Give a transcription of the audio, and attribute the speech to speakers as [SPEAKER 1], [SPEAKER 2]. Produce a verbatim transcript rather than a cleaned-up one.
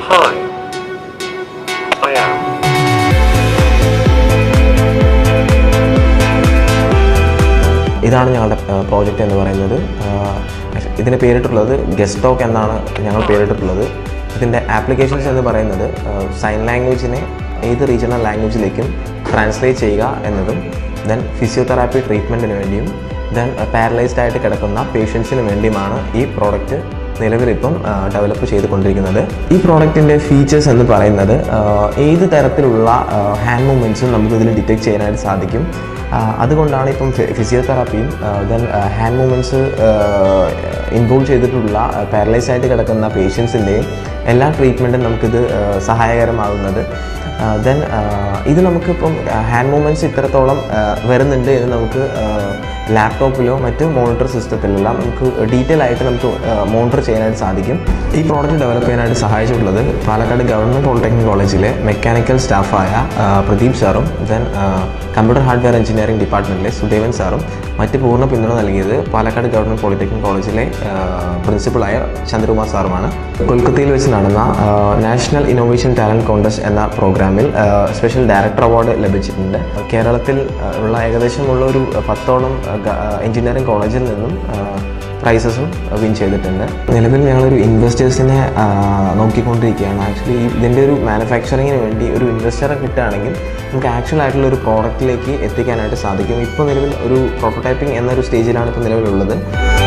[SPEAKER 1] Fine. I am.
[SPEAKER 2] ഇതാണ് ഞങ്ങളുടെ project എന്ന് പറയുന്നത്. ഇതിന് പേരിട്ടുള്ളത് Gestalk എന്നാണ് ഞങ്ങൾ പേരിട്ടിട്ടുള്ളത്. ഇതിൻ്റെ ആപ്ലിക്കേഷൻസ് എന്ന് പറയുന്നത് സൈൻ ലാംഗ്വേജിനെ ഏത് റീജിയണൽ ലാംഗ്വേജിലേക്കും ട്രാൻസ്ലേറ്റ് ചെയ്യുക എന്നതും, ദെൻ ഫിസിയോതെറാപ്പി ട്രീറ്റ്മെൻറ്റിന് വേണ്ടിയും, ദെൻ പാരലൈസ്ഡ് ആയിട്ട് കിടക്കുന്ന പേഷ്യൻസിന് വേണ്ടിയുമാണ് ഈ പ്രോഡക്റ്റ് നിലവിലിപ്പം ഡെവലപ്പ് ചെയ്തുകൊണ്ടിരിക്കുന്നത്. ഈ പ്രോഡക്റ്റിൻ്റെ ഫീച്ചേഴ്സ് എന്ന് പറയുന്നത് ഏത് തരത്തിലുള്ള ഹാൻഡ് മൂവ്മെൻറ്റ്സും നമുക്കിതിൽ ഡിറ്റക്ട് ചെയ്യാനായിട്ട് സാധിക്കും. അതുകൊണ്ടാണ് ഇപ്പം ഫിസിയോതെറാപ്പിയും ദെൻ ഹാൻഡ് മൂവ്മെൻറ്റ്സ് ഇൻവോൾവ് ചെയ്തിട്ടുള്ള പാരലൈസ് ആയിട്ട് കിടക്കുന്ന പേഷ്യൻസിൻ്റെയും എല്ലാ ട്രീറ്റ്മെൻറ്റും നമുക്കിത് സഹായകരമാകുന്നത്. ദെൻ ഇത് നമുക്കിപ്പം ഹാൻഡ് മൂവ്മെൻറ്റ്സ് ഇത്രത്തോളം വരുന്നുണ്ട് എന്ന് നമുക്ക് ലാപ്ടോപ്പിലോ മറ്റ് മോണിറ്റർ സിസ്റ്റത്തിലെല്ലാം നമുക്ക് ഡീറ്റെയിൽ ആയിട്ട് നമുക്ക് മോണിറ്റർ ചെയ്യാനായിട്ട് സാധിക്കും. ഈ പ്രോഡക്റ്റ് ഡെവലപ്പ് ചെയ്യാനായിട്ട് സഹായിച്ചിട്ടുള്ളത് പാലക്കാട് ഗവൺമെൻറ് പോളിടെക്നിക് കോളേജിലെ മെക്കാനിക്കൽ സ്റ്റാഫായ പ്രദീപ് സാറും, ദെൻ കമ്പ്യൂട്ടർ ഹാർഡ്വെയർ എഞ്ചിനീയറിംഗ് ഡിപ്പാർട്ട്മെൻറ്റിലെ സുദേവൻ സാറും, മറ്റ് പൂർണ്ണ പിന്തുണ നൽകിയത് പാലക്കാട് ഗവൺമെൻറ് പോളിടെക്നിക് കോളേജിലെ പ്രിൻസിപ്പളായ ചന്ദ്രകുമാർ സാറുമാണ്. കൊൽക്കത്തയിൽ വെച്ച് നടന്ന നാഷണൽ ഇന്നോവേഷൻ ടാലൻറ്റ് കോൺടെസ്റ്റ് എന്ന പ്രോഗ്രാമിൽ സ്പെഷ്യൽ ഡയറക്ടർ അവാർഡ് ലഭിച്ചിട്ടുണ്ട്. കേരളത്തിൽ ഉള്ള ഏകദേശമുള്ള ഒരു പത്തോളം എഞ്ചിനീയറിംഗ് കോളേജിൽ നിന്നും പ്രൈസസും വിൻ ചെയ്തിട്ടുണ്ട്. നിലവിൽ ഞങ്ങളൊരു ഇൻവെസ്റ്റേഴ്സിനെ നോക്കിക്കൊണ്ടിരിക്കുകയാണ്. ആക്ച്വലി ഇതിൻ്റെ ഒരു മാനുഫാക്ചറിങ്ങിന് വേണ്ടി ഒരു ഇൻവെസ്റ്ററെ കിട്ടുകയാണെങ്കിൽ നമുക്ക് ആക്ച്വൽ ആയിട്ടുള്ള ഒരു പ്രോഡക്റ്റിലേക്ക് എത്തിക്കാനായിട്ട് സാധിക്കും. ഇപ്പോൾ നിലവിൽ ഒരു പ്രോട്ടോടൈപ്പിംഗ് എന്നൊരു സ്റ്റേജിലാണ് ഇപ്പോൾ നിലവിലുള്ളത്.